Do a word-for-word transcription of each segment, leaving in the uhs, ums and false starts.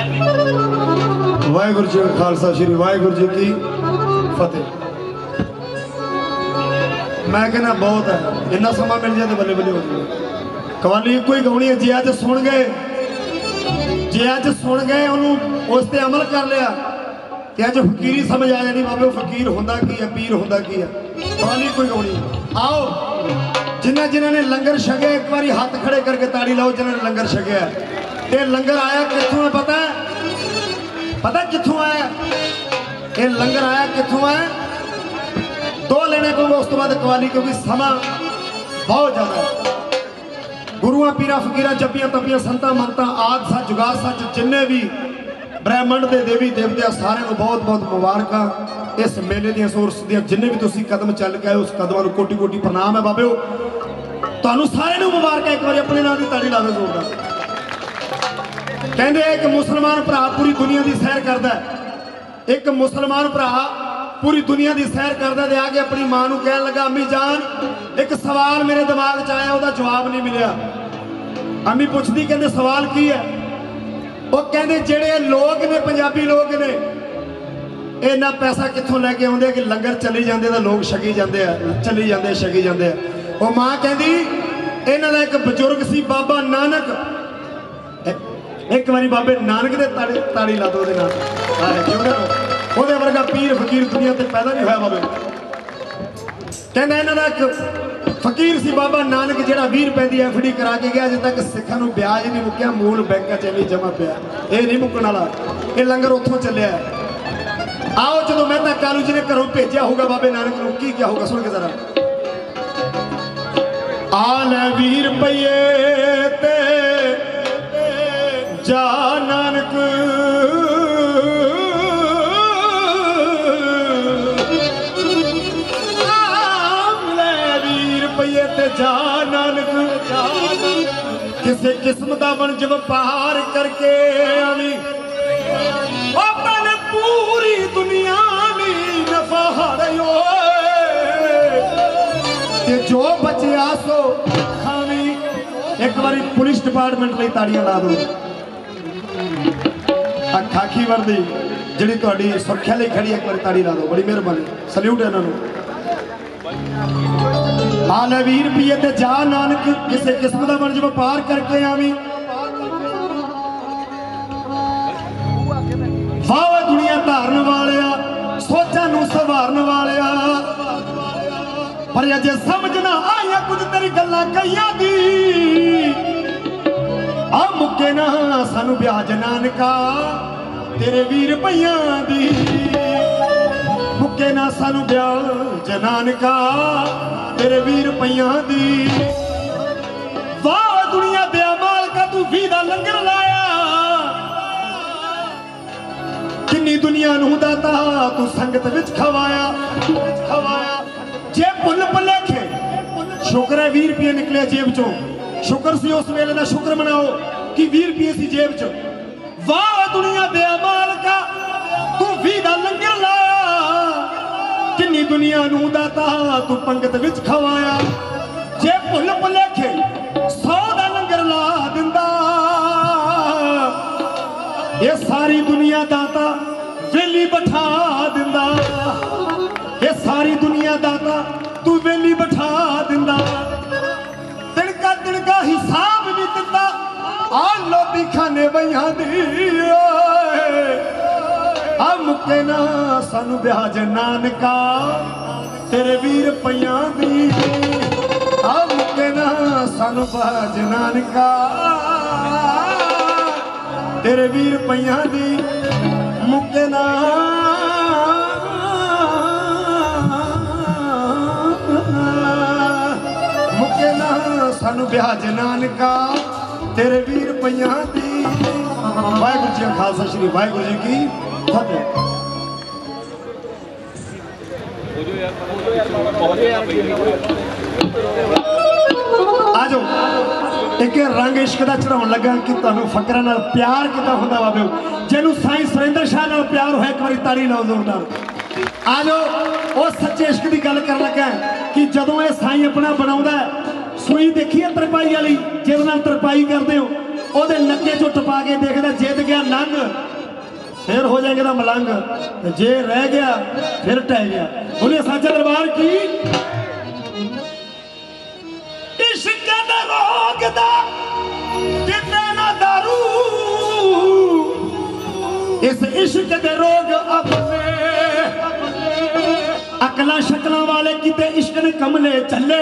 वाहिगुरू जी का खालसा श्री वाहिगुरू जी की फतेह। मैं कहना बहुत है, इन्ना समा मिल जाए तो बल्ले बल्ले हो जाए। कवाली एक ही गाउनी है, जे अज सुन गए जे अज सुन गए उन्होंने उस पर अमल कर लिया तो अज फकीरी समझ आ जानी बाबे फकीर होंदा की है, पीर होंदा की है। कवाली कोई गाउनी आओ जिन्हें जिन्हों ने लंगर छकिया एक बार हाथ खड़े करके ताड़ी लाओ जिन्होंने लंगर छकिया। ये लंगर आया कितों है पता है? पता कितों आया ये लंगर आया कितों है? दो लेने को उस तो बाद कवाली क्योंकि समा बहुत ज्यादा है। गुरुआ पीरा फकीरा जपियां तपियां संता मनता आद सच जुगाद सच जिन्ने भी ब्रह्मंड के देवी देवते सारे को बहुत बहुत मुबारक। इस मेले दी सोर्स दी जिन्ने भी तुसी कदम चल के आए उस कदमां नूं कोटि कोटि प्रणाम है बाबे। तुहानूं सारे नूं मुबारक। एक बार अपने नाम की ताड़ी ला दो जोरदार। कहंदे एक मुसलमान भरा पूरी दुनिया की सैर करता है, एक मुसलमान भरा पूरी दुनिया की सैर करता है। आके अपनी मां नूं कहन लगा अम्मी जान एक सवाल मेरे दिमाग च आया, उसका जवाब नहीं मिलिया। अम्मी पुछदी कहंदे सवाल की है? वो कहंदे जेड़े लोग ने पंजाबी लोग ने इन्ना पैसा कित्थों लैके आउंदे कि लंगर चली जाते तो लोग छकी जाते हैं, चली जाते छकी जाते। वो मां कहंदी इन्हां दा एक बजुर्ग सी बाबा नानक, एक बारी बाबे नानक दे ताड़ी ताड़ी ला दो नाम ओदे वर्गा पीर फकीर दुनिया ते पैदा नहीं होया बाबे। कहंदा इन्हां दा एक फकीर सी बाबा नानक जिहड़ा बीस रुपए की एफ डी करा के गया, अजे तक सिखां नूं ब्याज नहीं मुक्या, मूल बैंक च भी जमा पिया। ये नहीं मुकण वाला, ये लंगर उत्थों चलिया। आओ जो मेहता कालू जी ने घरों भेजा होगा बाबे नानक नूं की क्या होगा सुन के जरा। आल बीस रुपये ते जा नानक जा नानक किसे किस्म का वंज व्यापार करके आवी पूरी दुनिया में नफा हारियो जो बचिया सो खावी। एक बारी पुलिस डिपार्टमेंट लिए ताड़ियां ला दो। खाकी वर्दी जी थोड़ी सुरक्षा लिए खड़ी एक बार ताड़ी ला दो, बड़ी मेहरबानी सल्यूट है इन्होंने। आल बीस रुपये ते जा नानक किसी किस्म का वंज व्यापार करके आवी वाह दुनिया धारन वालिया सोचा नूं सवारन वालिया। पर अजे समझना आया कुछ तेरी गल्लां कईयां दी आ मुक्के ना सानू ब्याज नानका तेरे वीर रुपइयां दी मुक्के ना सानू ब्याज नानका तेरे वीर रुपइयां दी। वाह दुनिया दे मालका तू भी दा लंगर लाया किन्नी दुनिया नूं दाता तू संगत विच खवाया खवाया। जे भुल भुलेखे शुक्र है बीस रुपये निकले जेब चो, शुक्र सी उस वेले दा शुक्र मनाओ कि बीस रुपये सी जेब च। वाह दुनिया दे मालका तू भी दा लंगर लाया किन्नी दुनिया नूं दाता तू पंगत विच खवाया। जे भुल भुलेखे सौ दा लंगर ला दिंदा ये सारी दुनिया दाता वेली बैठा दिंदा ये सारी दुनिया दाता तू वेली बैठा दिंदा। तिनका तिनका हिसाब भी दिंदा आ लोधी खाने बइयां दी आ मुक्के ना सानू ब्याज नानका तेरे वीर रुपइयां दी आ मुक्के ना सानू ब्याज नानका तेरे वीर रुपइयां दी मुक्के ना मुक्के ना सानू ब्याज नानका तेरे वीर रुपइयां दी। वाहिगुरू जी का खालसा श्री वाहिगुरू जी की फतेह। आ जाओ एक रंग इश्क का चढ़ाउण लगा कि तुहानूं फकरां नाल प्यार कितना हुंदा बाबे। जिन्हों साईं सुरेंद्र शाह नाल प्यार होया एक बारी ताड़ी लाओ जोरदार। आ जाओ वो सच्चे इश्क की गल कर लगा कि जदों ये साईं अपना बनाउंदा सुई देखी है तरपाई वाली जिहदे नाल तरपाई करदे हो ਉਹਦੇ ਨੱਕੇ ਚੋਂ ਟਪਾ ਕੇ ਦੇਖਦਾ ਜਿੱਤ ਗਿਆ ਨੰਗ फिर हो जाएगा मलंग, जे रह गया फिर टह गया। बोलिए साचा दरबार की। इश्क दा रोग दा किते ना दारू, इस इश्क दे रोग अपने अकला शकला वाले किते इश्क ने कमले चले।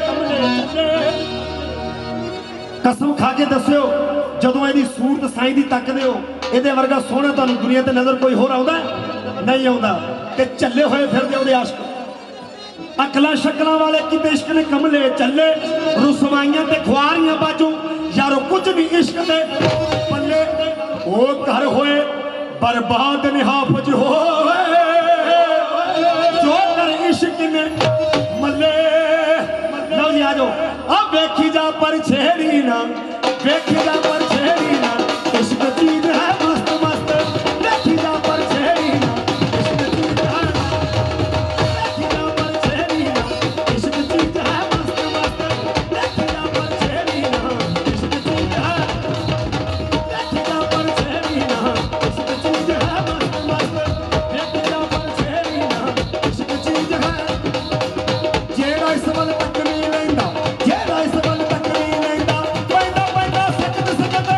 कसम खा के दस्यो जदों इहदी सूरत साईं दी तकदे हो ਇਹਦੇ ਵਰਗਾ ਸੋਹਣਾ ਤੁਹਾਨੂੰ ਦੁਨੀਆ ਤੇ ਨਜ਼ਰ ਕੋਈ ਹੋਰ ਆਉਂਦਾ ਨਹੀਂ ਆਉਂਦਾ ਤੇ ਚੱਲੇ ਹੋਏ ਫਿਰਦੇ ਉਹਦੇ ਆਸ਼ਕ ਅਕਲਾਂ ਸ਼ਕਲਾਂ ਵਾਲੇ ਕਿਤੇ ਇਸ਼ਕ ਨੇ ਕਮਲੇ ਚੱਲੇ ਰੁਸਵਾਈਆਂ ਤੇ ਖੁਆਰੀਆਂ ਬਾਜੂ ਯਾਰੋ ਕੁਝ ਨਹੀਂ ਇਸ਼ਕ ਦੇ ਪੱਲੇ ਉਹ ਘਰ ਹੋਏ ਬਰਬਾਦ ਨਿਹਾਫਜ ਹੋਏ ਜੋ ਕਰ ਇਸ਼ਕ ਨੇ ਮੱਲੇ ਲਓ ਜੀ ਆ ਜਾਓ ਆ ਵੇਖੀ ਜਾ ਪਰ ਛੇੜੀ ਨਾ ਵੇਖੀ ਜਾ ਪਰ ਛੇੜੀ ਨਾ इश्क चीज है मस्त मस्त देखी जा पर छेड़ी ना इश्क चीज है देखी जा पर छेड़ी ना इश्क चीज है मस्त मस्त देखी जा पर छेड़ी ना इश्क चीज है देखी जा पर छेड़ी ना इश्क चीज है मस्त मस्त देखी जा पर छेड़ी ना इश्क चीज है जेड़ा इस वल तक नहीं लेंदा जेड़ा इस वल तक नहीं लेंदा पैदा पैदा सकत सकत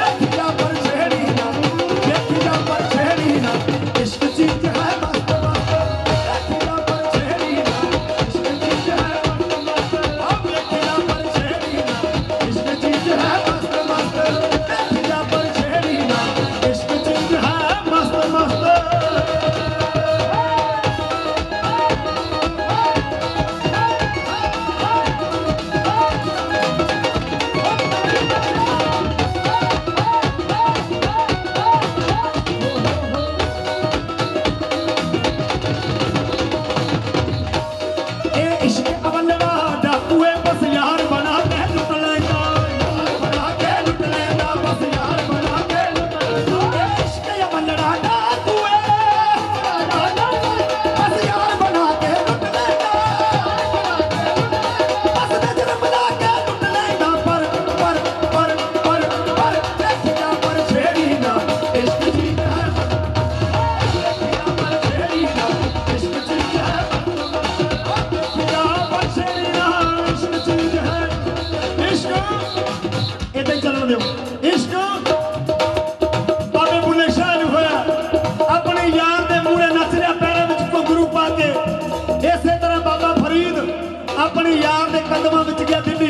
अपने यार के कदमों में गया दिल्ली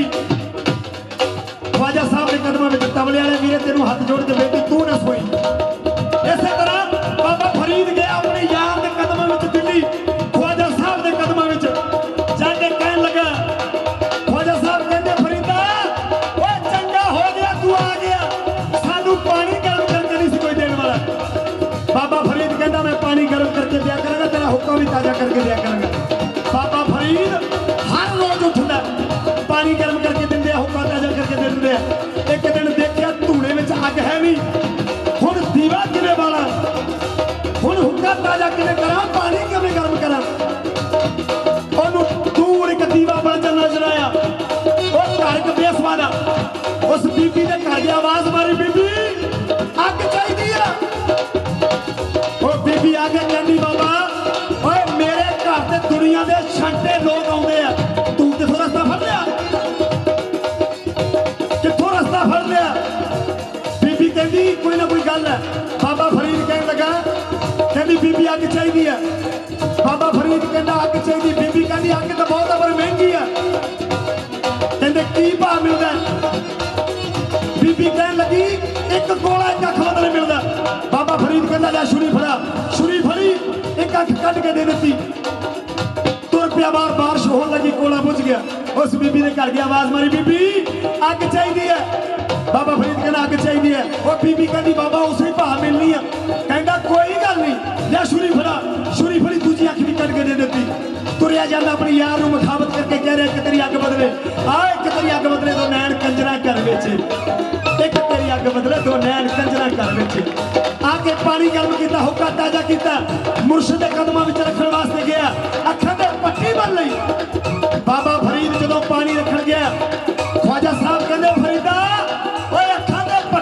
ख्वाजा साहब के कदमों में तबले वाले वीरे तेनू हाथ जोड़ के बेटी तू ना सोई इसे तरह बाबा फरीद गया अपने यार के कदमों में दिल्ली ख्वाजा साहब के कदमों में जाके कहने लगा ख्वाजा साहब कहते फरीदा वो चंगा हो गया तू आ गया सानू पानी गर्म करके नहीं सी कोई देने वाला। बाबा फरीद कहता मैं पानी गर्म करके दिया करूंगा तेरा हुक्म भी ताजा करके दिया करूंगा। बाबा फरीद हर रोज उठता पानी गर्म करके देंगे हुक्का ताजा करके दे देंगे। एक दिन देखा धूने में अग है नहीं हुण दीवा किने वाला हुण हुक्का ताजा किने करा पानी किवें गर्म करा ओनू दूर एक दीवा बन जा नजर आया वो घर के बेसवादा उस बीबी ने घर की आवाज मारी बीबी अग चाहिए वो बीबी आगे कहती बाबा ओए मेरे घर से दुनिया के छंटे लोग आते हैं तू किथों रस्ता फड़ लिया किथों रस्ता फड़ लिया। बीबी कहती कोई ना कोई गल है। बाबा फरीद कहने लगा कहती बीबी अग चाहिए है। बाबा फरीद कहता अग चाहिए बीबी कहती अग तो बहुत अबर महंगी है कहते की भाव मिलता है। बीबी कहने लगी एक गोला एक अख बदले मिलता। बाबा फरीद कहता लै छुरी फड़ा छुरी फड़ी एक अख कट के दे दी तुर पिया बार बारिश होने लगी कोला बुझ गया। उस बीबी ने घर की आवाज मारी बीबी अग चाहिए है। बाबा फरीद कहना अग चाहिए है। वो बीबी कहती बाबा उसे भाव मिलनी है कहता कोई गल नहीं लै छुरी फड़ा छुरी फड़ी दूजी अख भी कट के दे दी। तुरया जाता अपनी यार को मुखाबत करके कह रहे कि तेरी अग बदले आ एक तेरी अग बदले तो नैन कंजरा घर बेचे एक तेरी अग बदले तो नैन कंजरा घर बेचे आके पानी गर्म किया हुक्का ताजा किया मुर्शद के कदमों में रखने वास्ते गया अखा ते पट्टी बन ली। बाबा फरीद जो पानी रखन गया ख्वाजा साहब कहते फरीदा ओए अखा ते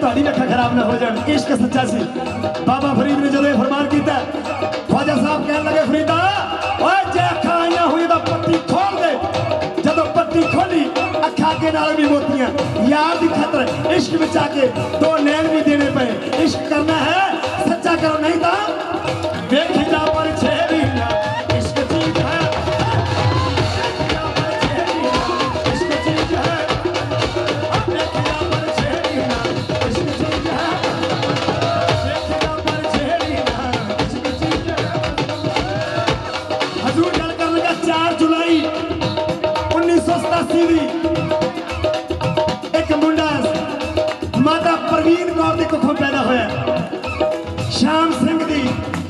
ਤੁਹਾਡੀ ਅੱਖਾਂ खराब ना हो जाए। इश्क सच्चा सी। बाबा फरीद ने जो फरमान किया, ख्वाजा साहब कह लगे फरीदा ओए जे अखा आईया हुई तो पट्टी खोल दे। जदों पट्टी खोली अखा के नाल भी मोतियां यार की खातर इश्क में आके दो नैन भी देने पे। इश्क करना है सच्चा करो, नहीं तो देखी जा पर छेड़ी ना। इश्क चीज है, इश्क चीज है, देखी जा पर छेड़ी ना। इश्क चीज है, देखी जा पर छेड़ी ना। इश्क चीज है। हजूर गल कर लगा चार जुलाई उन्नीस सौ सतासी दी एक मुंडा माता प्रवीण कौर की कुखों पैदा होया। श्याम सिंह दी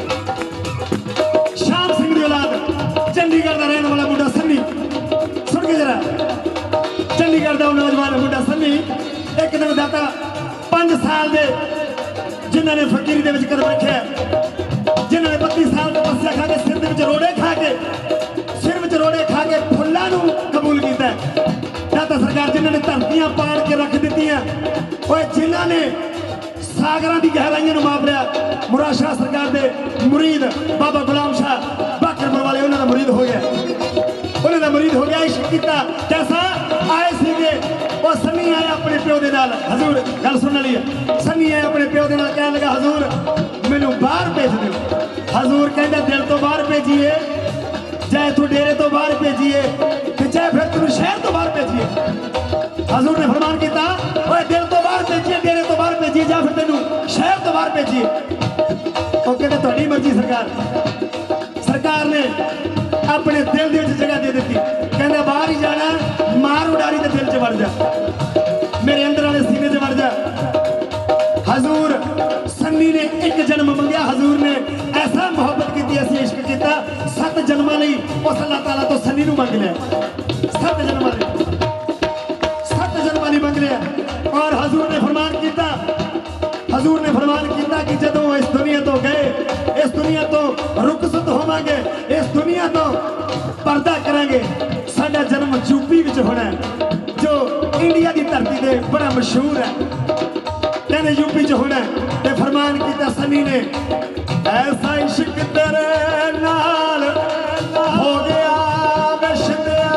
श्याम सिंह दी औलाद चंडीगढ़ का रहने वाला मुंडा सन्नी। सुन के जरा, चंडीगढ़ का नौजवान मुंडा सन्नी एक दिन दाता पांच साल दे जिन्होंने फकीरी दे विच कदम रखे, जिन्होंने बत्ती साल तपस्या खा के सिर दे विच रोड़े खा के सिर विच रोड़े खा के फुल्लां नूं कबूल किया। दाता सरकार जिन्होंने धरतियां पाड़ के रख दित्तियां, ओए जिन्होंने सागरां दी गहराइयां नूं माप लिया। मुराद शाह सरकार दे मुरीद बाबा गुलाम शाह बाकरपुर वाले उन्हां दा मुरीद हो गया, उन्हां दा मुरीद हो गया। इश्क कीता कैसा आए सीगे ਉਹ सन्नी आया अपने प्यो के नाल। हजूर गल सुन ली है, सन्नी आया अपने प्यो के नाल कह लगा हजूर मैनू बाहर भेज दो। हजूर कहता दिल तो बाहर भेजिए, चाहे तू डेरे तो बाहर भेजिए, चाहे फिर तुम शहर तो बाहर भेजिए। हजूर ने फरमान किया दिल तो बाहर भेजिए, डेरे तो बाहर भेजिए, या फिर तेन शहर तो बाहर भेजिए। वो कहते थोड़ी मर्जी सरकार। सरकार ने अपने दिल के जगह दे दी, कहते बाहर ही जाना, मार उडारी तो दिल च वड़ जा, मेरे अंदर वाले सीने च वड़ जा। हजूर सन्नी ने एक जन्म मंगया, हजूर ने ऐसा मोहब्बत की, ऐसी इश्क किया, सत जन्मां लई उस अल्लाह ताला तो सन्नी नूं मंग लिया। सत जन्मां लई सत जन्मां लई मंग लिया। और हजूर ने फरमान किया, हजूर ने फरमान किया कि जदों इस दुनिया तो गए, इस दुनिया तो रुखसत होवांगे, इस दुनिया तो पर्दा करांगे, साडा जन्म यूपी विच होना है, जो इंडिया की धरती से बड़ा मशहूर है। कहने यूपी च होना है। ते फरमान किया सन्नी ने ऐसा इश्क तेरे नाल हो गया विशदिया,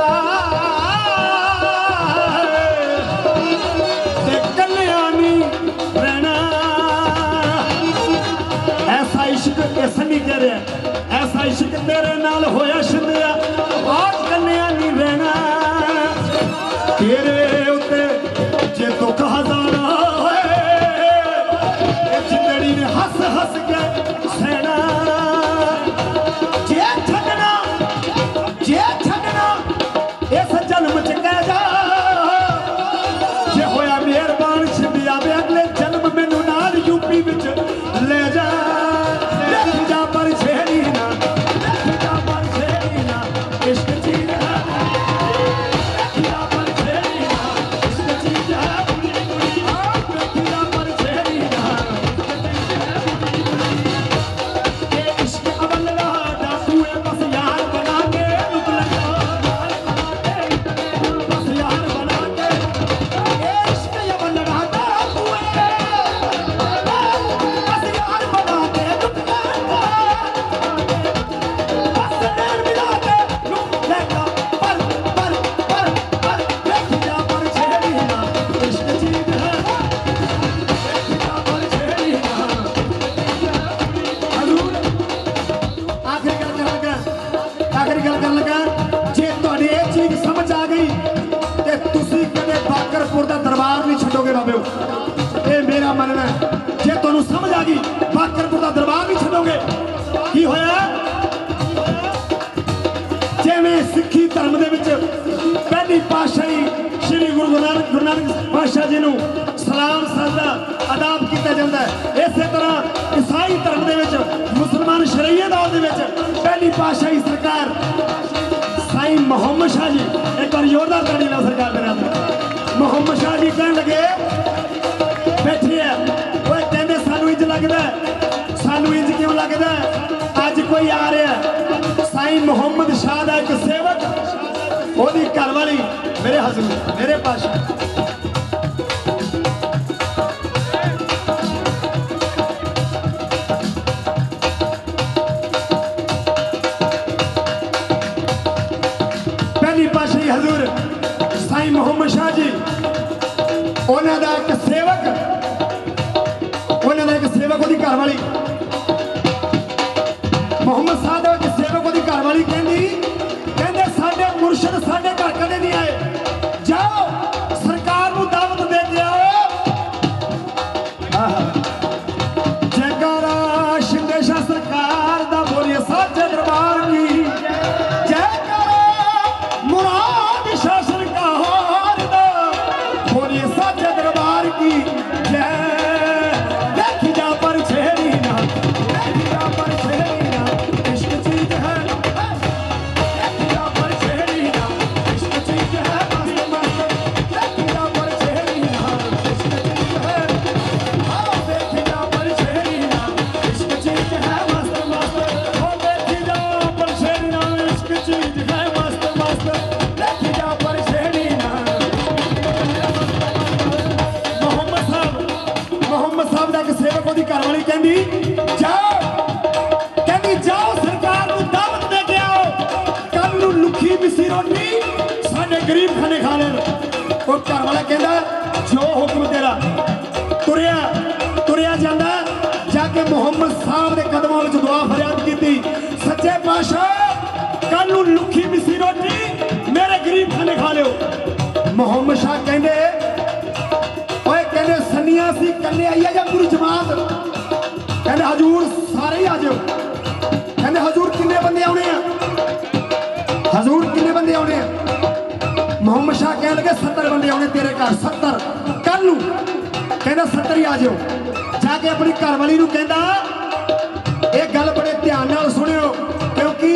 ते कल्लिया नहीं रहना। ऐसा इश्क ये सन्नी कह रहा है, ऐसा इश्क तेरे नाल होया शिदिया, आज कल्लिया नहीं रहना। तेरे उत्ते जे दुख हजारा होए, जिंदड़ी ने हस हस के सहना। जे छड़ना जे छड़ना इस जन्म च कह जा, जे होया मेहरबान शिबिया दे अगले जन्म मैनू नाल यूपी विच ले जा। देख जा पर छेड़ी ना, देख जा पर छेड़ी ना, इश्क चीज है। देख जा पर छेड़ी ना, इश्क चीज है। देख जा पर छेड़ी ना, ये इश्क अवल दा डाकू है, बस यार बना के लुक लगा, बस यार बना के। ये इश्क अवल दा डाकू है, बस यार बना के लुक लगा, बस नैन मिला के लुक लगा। पर पर पर पर देख जा पर छेड़ी ना, इश्क चीज है। देख जा पर छेड़ी ना। हजूर आखिरी गल कर लगा, आखिरी गल कर लगा, जे तुहाडी ये चीज समझ आ गई ते तुसी कदे बाकरपुर दा दरबार नहीं छड्डोगे बाबेओ। ये मेरा मनना है, जे तुहानू समझ आ गई बाकरपुर दा दरबार नहीं छड्डोगे। की होया जिवें सिੱਖੀ धर्म दे विच पहली पातशाही श्री गुरु नानक गुरु नानक पातशाह जी नूं सलाम सादा आदाब किया जाता है, इसे तरह ईसाई धर्म दे विच मुसलमान शरीयत दौर दे विच पहली पातशाही सरकार साईं मुहम्मद शाह जी, एक बार जोरदार ताड़ी लाओ सरकार दे नाम। मुहम्मद शाह जी कहन लगे बैठे है, ओए कहंदे सानू इंज लगदा है, सानू इंज क्यों लगदा है, अज कोई आ रहा है साईं मुहम्मद शाह दा एक सेवक, ओदी घरवाली मेरे हजूर मेरे पास घरवाली मुहम्मद साहब के सेवक की घरवाली कहती कहते साडे मुर्शद साडे घर कदे नहीं आए, जाओ सरकार को दावत दे के आओ। जयकारा शिंदे शाह सरकार दा बोलिए साचे दरबार की, जयकारा मुराद शाह सरकार दा बोलिए साचे दरबार की जय। देखी जा पर छेड़ी ना, देखी जा पर छेड़ी ना, इश्क चीज है, देखी जा पर छेड़ी ना, इश्क चीज है मस्त मस्त, देखी जा पर छेड़ी ना, इश्क चीज है, आओ देखी जा पर छेड़ी ना, इश्क चीज है मस्त मस्त, ओ देखी जा पर छेड़ी ना, इश्क चीज है मस्त मस्त, देखी जा पर छेड़ी ना। मोहम्मद साहब मोहम्मद साहब दा एक सेवक ओदी घरवाली कहंदी जाओ, कहंदी जाओ सरकार नूं दावत दे के आओ, कल नूं लुखी मिसी रोटी साडे गरीब खाने खा लेण। ओ घरवाला कहंदा जो हुक्म तेरा, तुरिया तुरिया जांदा, जाके मुहम्मद साहब दे कदमां विच दुआ फरियाद कीती, सच्चे पातशाह कल नूं लुखी मिसी रोटी मेरे गरीब खाने खा लिओ। मुहम्मद शाह कहंदे ओए कहंदे सन्निया सी कल्ले आई है या पूरी जमात? कहंदे हजूर सारे ही आ जाओ। कहंदे हजूर किन्ने बंदे आने हैं? हजूर किन्ने बंदे आने हैं? मुहम्मद शाह कहने लगे सत्तर बंदे आने तेरे घर, सत्तर कल नूं। कहंदा सत्तर ही आ जाओ। जाके अपनी घरवाली नूं कहंदा एक गल बड़े ध्यान नाल सुनियो, क्योंकि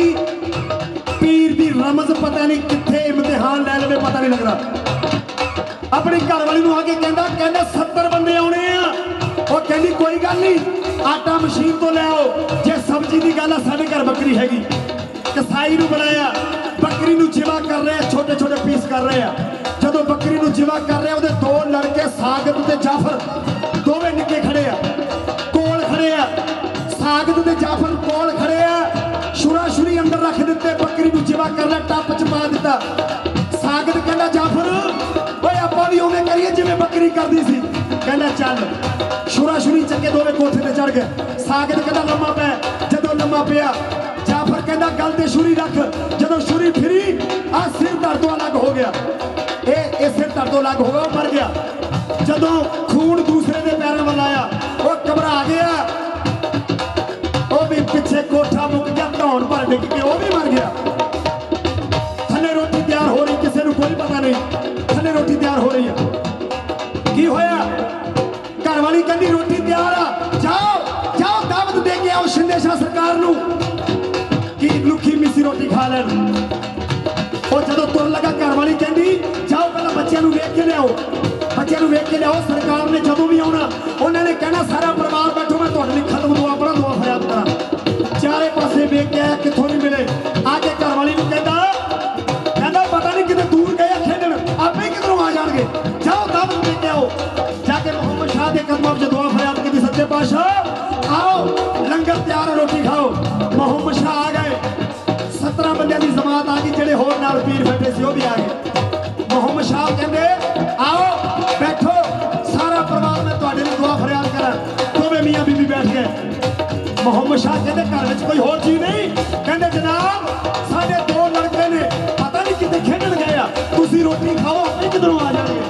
पीर दी रमज पता नहीं कित्थे इम्तिहान लै लवे पता नहीं लगदा। अपनी घरवाली नूं आके कहंदा कहंदा सत्तर बंदे आने आ। वो कहंदी कोई गल नहीं, आटा मशीन तो ले आओ, जे सब्जी की गल है साडे घर बकरी हैगी। कसाई नूं बुलाया, बकरी नूं जिवा कर रहे, छोटे छोटे पीस कर रहे हैं। जदों बकरी नूं जिवा कर रहे उहदे दो लड़के सागत ते जाफर दोवें निक्के खड़े आ, कोल खड़े आ। सागत ते जाफर कोल खड़े आ, शुरा शुरी अंदर रख दिते, बकरी नूं जिवा कर रहा, टप च पा दिता। सागत कहंदा जाफर ओए आपां भी उवें करिए जिवें बकरी करदी सी। कहंदा चल, शुरा शुरी चंगे दोवें कोठे ते चढ़ गए। सागत कहंदा लम्मा पै, जदों लम्मा पिया जाफर कहंदा गल ते छुरी रख, जदों छुरी फिरी आ सिर दर्दों अलग हो गया, ए ए सिर दर्दों अलग हो गया, मर गया। जदों खून दूसरे दे पैरों वल आया वो घबरा गया, वो भी पिछे कोठा मुक गया, धौन भर डिग के वो भी मर गया। थल्ले रोटी तैयार हो रही, किसी को कोई पता नहीं, थल्ले रोटी तैयार हो रही है। की होया? घरवाली कहंदी रोटी तैयार आ, जाओ जाओ दावत दे के आओ शिंदे शाह सरकार नूं कि लुखी मिसी रोटी खा लैण। और जदों तुर लगा घरवाली कहंदी जाओ पहले बच्चों नूं वेख के लियाओ, बच्चों नूं वेख के लियाओ। सरकार ने जदों भी आउणा उन्होंने कहना सारा परिवार बैठो, मैं तुहाडे लई खत्म दुआ पढ़ा, दुआ फरियाद करा। चारे पासे वेख के आया, कित्थों नहीं मिले। आके घरवाली नूं कहंदा कहंदा पता नहीं किते दूर गए खेडण, आपे किधरों आ जाणगे, जाओ दावत दे के आओ। जाके मुहम्मद शाह दे कदमां विच दुआ फरियाद कीती, सच्चे पातशाह आओ लंगर तैयार है, रोटी खाओ। मुहम्मद शाह आ गए, सत्रह बंदियां दी जमात आ गई, जेड़े होर नाल पीर बैठे सी वो भी आ गए। मुहम्मद शाह कहंदे आओ बैठो सारा परिवार, मैं तुहाडे लई दुआ फरियाद करा। दोवें मियां बीबी बैठ गए। मुहम्मद शाह कहंदे घर विच कोई होर चीज नहीं? कहंदे जनाब साडे दो लड़के ने पता नहीं किते खेडण गए आ, तुसीं रोटी खाओ, आपे किधरों आ जाणगे।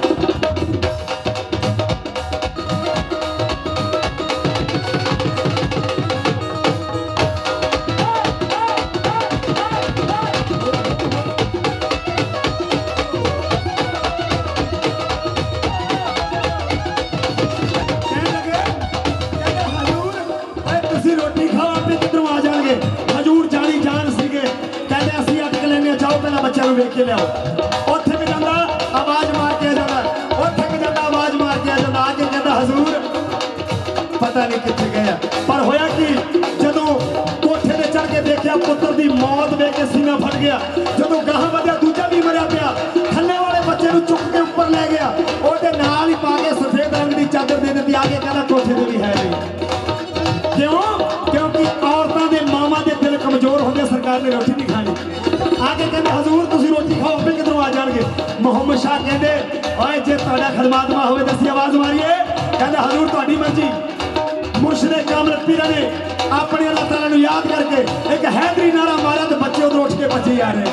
रोटी खाओ आपे किधरों आ जाएंगे। हजूर जानी जान सीगे, कहते असीं अटक लेने, जाओ पहले बच्चों को वेख के लियाओ। उत्थे भी जांदा आवाज मार के आ जांदा, उत्थे भी जांदा आवाज मार के आ जांदा, आके कहता हजूर पता नहीं कित्थे गया। पर होया कि जदों कोठे ते चढ़ के देखिया पुत्र दी मौत वेख के सीना फट गया। जदों गाह वधिया दूजा भी मरिया पिया, थल्ले वाले बच्चे नूं चुक के उपर ले गया, ओहदे नाल ही पा के सफेद रंग दी चादर दे दित्ती। आगे कहता कोठे ते भी है नहीं। क्यों? क्योंकि औरतों के मामा के दिल कमजोर होंगे, सरकार ने रोटी नहीं खानी। आगे कहते हजूर तुम रोटी खाओ, अपने किधरों आ जाएंगे। मुहम्मद शाह कहते ओए जे तुहाडा खदमातमा होवे तो असीं आवाज मारिए। कहते हजूर तुहाडी मर्जी। मुर्शदे कामिल पीर ने अपने अल्लाह ताला नूं याद करके एक हैदरी नारा मारा तो बच्चे उधर उठ के बचे जा रहे।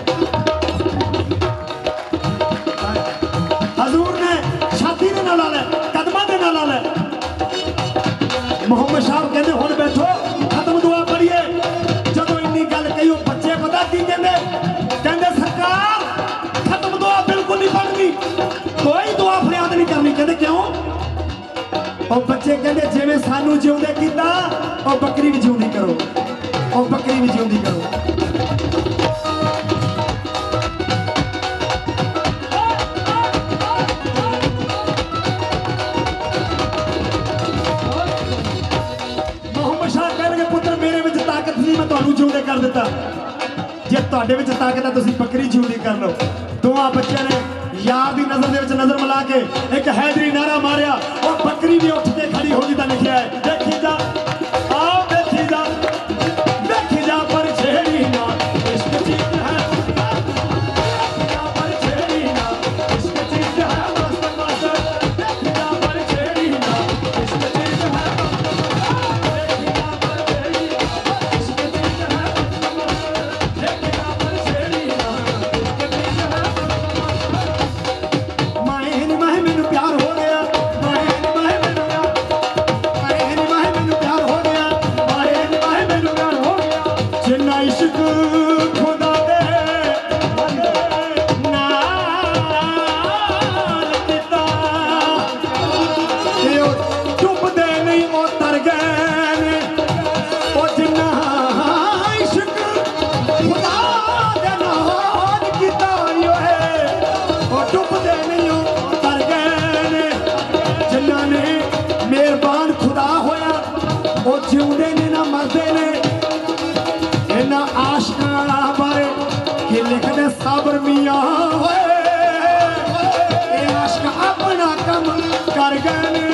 हजूर ने छाती दे नाल लै कदमां दे नाल लै मुहम्मद साहब कहते हुण बैठो खत्म दुआ पढ़िए। जदों इन्नी गल कही वो बच्चे पता की कहते कहते सरकार खत्म दुआ बिल्कुल नहीं पढ़नी, कोई दुआ फरियाद नहीं करनी। कहते क्यों? और बच्चे कहते जिवें सानू जिउंदे कीता और बकरी भी जिउंदी करो, और बकरी भी जिउंदी करो। मुहम्मद शाह कह लगे पुत्र मेरे विच ताकत सी, मैं तुहानू जिउंदे कर दिता। जे तुहाडे विच ताकत है तुसीं बकरी जिउंदी कर लो। दोवां बच्चों ने यार की नजर दे विच नजर मिला के एक हैदरी नारा मारिया और बकरी भी उठ के खड़ी होगी। तो लिखा है देखी जा आओ देखी जा देखी जा पर छेड़ी ना इश्क चीज है, देखी जा पर छेड़ी ना इश्क चीज है मस्त मस्त, देखी जा पर छेड़ी ना इश्क चीज है मस्त मस्त, देखी जा पर छेड़ी ना इश्क चीज है मस्त मस्त, देखी जा पर छेड़ी ना इश्क चीज है मस्त मस्त। माए नी माए मैनू प्यार हो गया, माए नी माए मैनू प्यार, माए नी माए मैनू प्यार हो गया, माए नी माए मैनू प्यार हो गया। जिन्ना इश्क खुदा दे नाल कीता ते ओ डुबदे नहीं ओ तर गए ने। ओ जिन्ना इश्क खुदा दे नाल कीता ओए ओ डुबदे नहीं ओ तर गए ने। जिन्ना ने मेहरबान खुदा होया ओ जिउंदे ने ना मरदे ने। इन्हां आशिकां बारे कि लिखदे साबर मियां होए ए आशिक अपना कम कर गए ने।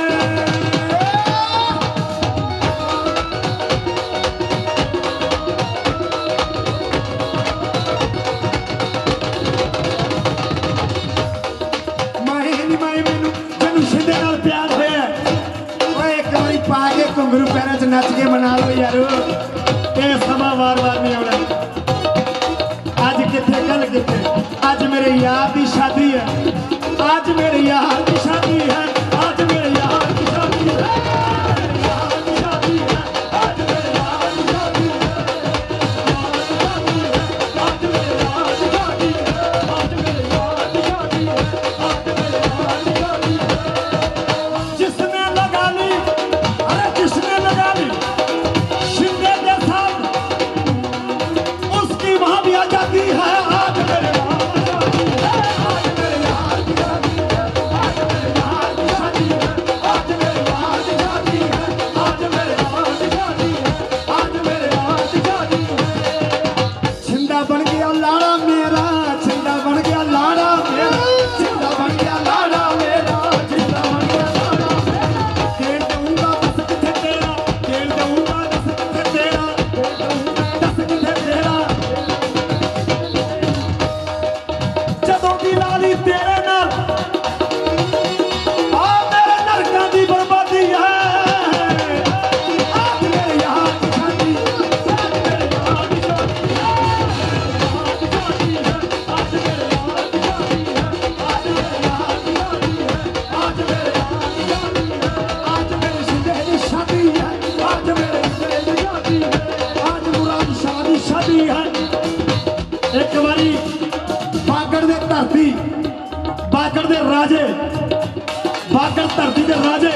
माए नी माए मैनू मैनू शिंदे नाल प्यार होया ओए एक बारी पा के घुंघरू पैरां च नच के मना लो यारो। ये समा वार वार नहीं आना। अज किथे कल किथे, अज मेरे यार की शादी है, आज मेरे यार की शादी है, आज मेरे यार की शादी है, मेरे यार की शादी है, आज मेरे यार की शादी है, आज मेरे यार की शादी है, आज मेरे यार की शादी है, आज मेरे यार की शादी है। जिसने लगा ली अरे जिसने लगा ली शिंदे के साथ उसकी वहां भी आ जाती है। आज मेरे यार की शादी है, आज मेरे यार की शादी है, आज मेरे यार की शादी है, आज मेरे यार की शादी है, आज मेरे यार की शादी है, आज मेरे यार की शादी है। छिंदा बन गया लाड़ा मेरा, छिंदा बन गया लाड़ा मेरा, छिंदा बन गया लाड़ा मेरा, छिंदा बन गया लाड़ा मेरा। खेल दूंगा दस किथे तेरा, खेल दूंगा दस किथे तेरा, दस किथे तेरा। जदों की लाली तेरे नाल आ मेरे नरकां दी बर्बादी है। आज मेरे यार की शादी, आज मेरे यार की शादी है, आज मेरे यार की शादी है, आज मेरे यार की शादी है, आज मेरे यार की शादी है, आज मेरे शिंदे की शादी है, आज मेरे शिंदे की शादी है, आज मुराद शाह दी शादी है। एक बारी बागड़ दे धरती बागड़ दे राजे बागड़ धरती दे राजे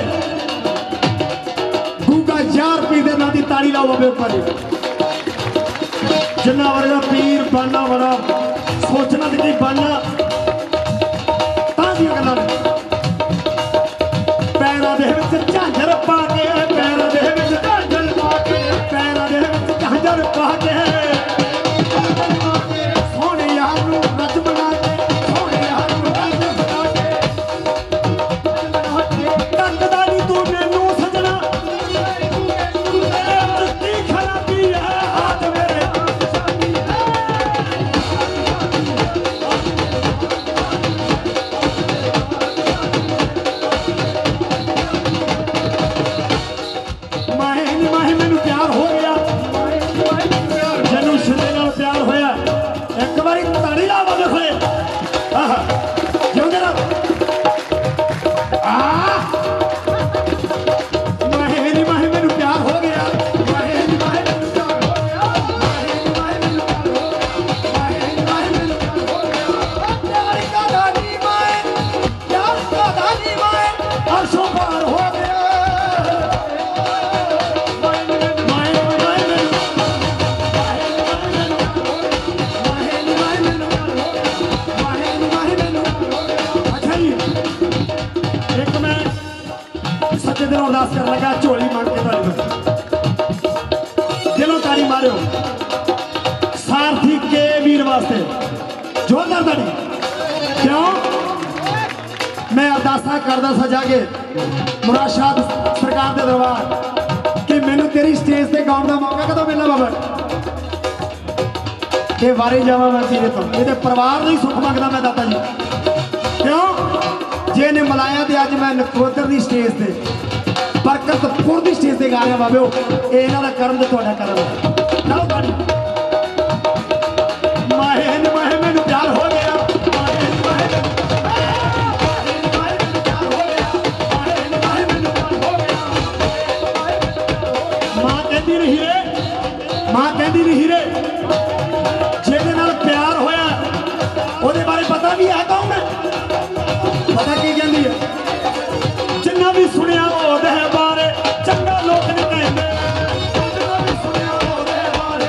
गूगा यार पी दे ना दी ताड़ी लाओ बाबे ऊपर जिन्ना वर्गा पीर बनना बड़ा सोचना ते नहीं बनना तां दी गल्लां ने। पैरां दे विच झांजर पा के, पैरां दे विच झांजर पा के, पैरां दे विच झांजर पा के सोहणे यार नूं रज बना के, सोहणे यार नूं रज बना के टंगदा नी तू मैनू सजना की खराबी है। आज मेरे यार की शादी है, आज अरदासा करदा सा जाके मुराद शाह सरकार के दरबार कि मैनू तेरी स्टेज से गाउण का मौका कदों मिलना बाबा कि वारे जावा मैं तेरे तो ये परिवार नहीं सुख मंगदा मैं दाता जी क्यों जे ने मलाया तो अज मैं नकोदर की स्टेज से बरकतपुर की स्टेज से गा रहा बाबे ये इन्हों का कर्म तो तुहाडा कर्म है चलो गाड़ी माहे माहे मैनू प्यार हो गया मां कहती नहीं रे मां कहती नहीं रे जिहदे नाल प्यार होया ओहदे बारे पता भी है कौन है पता की कहती है जिन्ना भी सुनिया ओहदे बारे चंगा लोग नहीं कहते जिन्ना भी सुनिया ओहदे बारे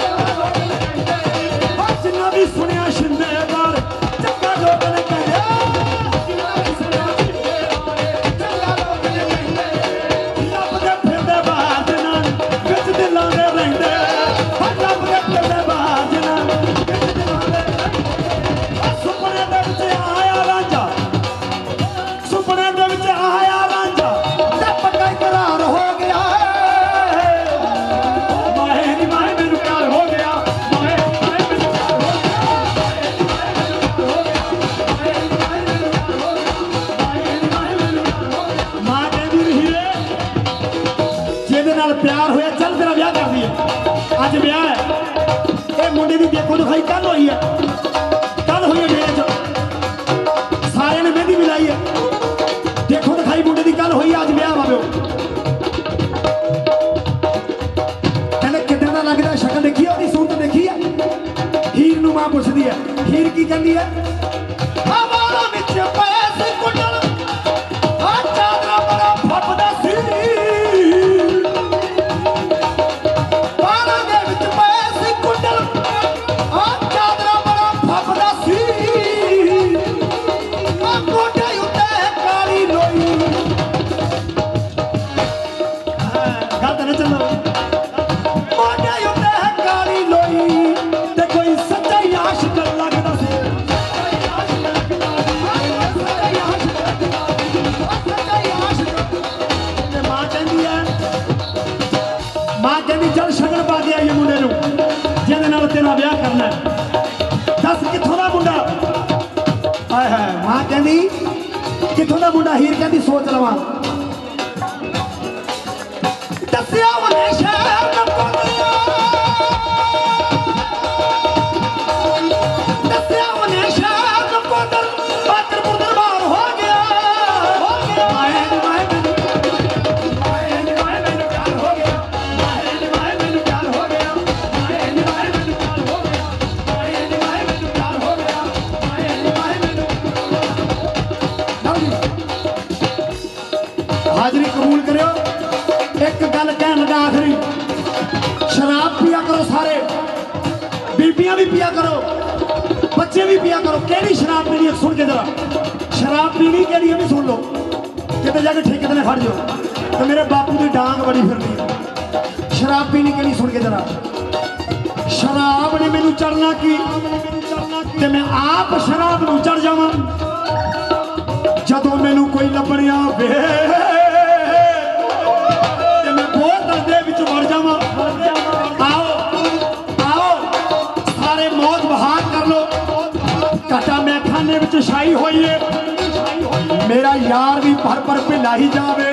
जिन्ना भी सुनिया शिंदे बारे चंगा लोग नहीं कहते जिन्ना भी सुनिया शिंदे बारे चंगा लोग नहीं कहते लभदे फिरदे बाहर जिन्ना विच दिलां दे रहिंदे लभदे फिरदे बाहर जिन्ना विच दिलां दे रहिंदे सुपने दे विच आया रांझा सुपने दे विच आया रांझा ते पक्का इकरार हो गया माहे नी माहे मैनू प्यार हो गया माहे नी माहे मैनू प्यार हो गया माहे नी माहे मैनू प्यार हो गया माहे नी माहे मैनू प्यार हो गया मां कहदी रही है जिहदे नाल प्यार होया चल तेरा ब्याह कर दईए अज ब्याह है ये मुंडे दी देखो दिखाई कल होई है कल होई है डेरे च सारे ने मेहंदी मिलाई है देखो दिखाई मुंडे की गल हुई अज ब्याह बाबे कहते कितने का लगता शक्ल देखी है सूरत देखी है हीर नूं मां पुछदी है हीर की कहती है हवाला विच पए सी कुंडल आ चादरा बड़ा फपदा सी बाला दे विच पए सी कुंडल आ चादरा बड़ा फपदा सी आ कोठे उत्ते काली लोई गल तो नहीं चलो मोढे उत्ते काली लोई ते कोई सच्चा ही आशिक लगदा सी मां कहती है मां कहती चल शगन पा के आइए मुंडे नूं जिहदे नाल तेरा ब्याह करना है दस कित्थों दा मुंडा हाय हाय मां कहती कित्थों दा मुंडा हीर कहती सोच लवां दस्सिया वने शहर नकोदरिया दस्सिया वने शहर नकोदर बरकतपुर दरबार हो गया हो गया माहे नी माहे मैनू माहे नी माहे मैनू प्यार हो गया माहे नी माहे मैनू प्यार हो गया माहे नी माहे मैनू प्यार हो गया माहे नी माहे मैनू प्यार हो गया माहे नी माहे मैनू लओ जी हाजरी कबूल करियो एक गल कहन लगा आखिरी शराब पिया करो सारे बीबियां भी पिया करो बच्चे भी पिया करो केड़ी शराब पीनी है सुन के जरा शराब पीनी केड़ी है भी सुन लो किते जाके ठेके ते फड़ जाओ तो मेरे बापू की डांग बड़ी फिरनी है शराब पीनी केड़ी सुन के जरा शराब ने मैनू चढ़ना की ते मैं आप शराब नूं चढ़ जावां जदों मैनू कोई लभणिया वे मर जावा आओ आओ सारे मौत बहार कर लो कटा मैं खाने में छाई हुई है मेरा यार भी भर भर पिलाई जावे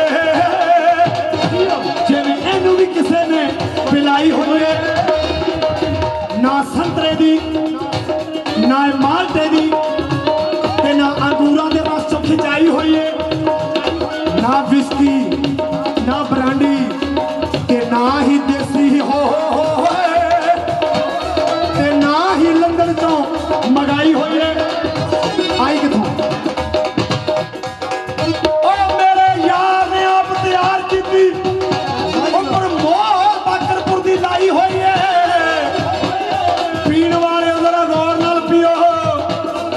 जिवें इहनूं भी किसी ने पिलाई हुई है ना संतरे दी ना माल्टे दी ते ना अंगूरां दे रस चों खिंचाई हुई है ना विस्की ना ब्रांडी ना ही देसी हो ते ना ही लंदन चो मंगाई हुई है आई किथों मेरे यार ने आप तैयार की पर मोहर बरकतपुर की लाई हुई है पीण वाले जरा गौर नाल पियो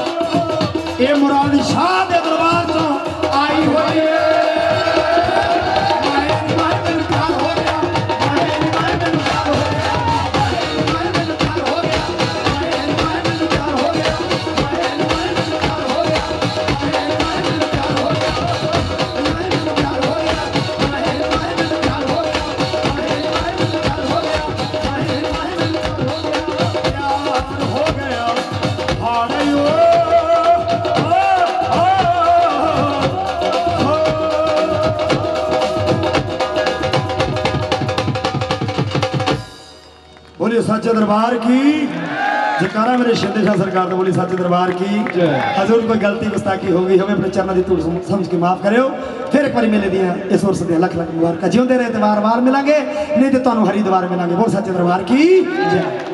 बोलिए सच्चे दरबार की जयकारा मेरे शिंदे शाह सरकार। बोली सच्चे दरबार की हजूर कोई गलती गुस्ताखी हो गई हमें अपने चरणों की धूड़ समझ के माफ करो। फिर एक बार मेले दियाँ इस उर्स दियाँ लख लख मुबारक जिंदे रहे, दरबार बार मिलांगे नहीं तो तुहानू हरी दरबार मिलांगे। बोल सच्चे दरबार की जय।